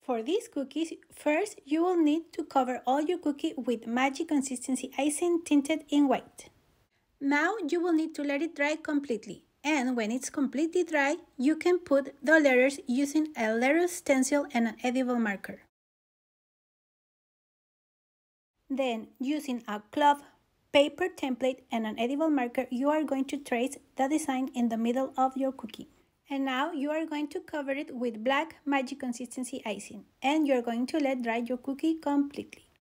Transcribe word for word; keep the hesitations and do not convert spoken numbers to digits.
For these cookies, first you will need to cover all your cookie with Magic Consistency icing tinted in white. Now you will need to let it dry completely, and when it's completely dry, you can put the letters using a letter stencil and an edible marker. Then, using a cloth paper template and an edible marker, you are going to trace the design in the middle of your cookie. And now you are going to cover it with black Magic Consistency icing, and you're going to let dry your cookie completely.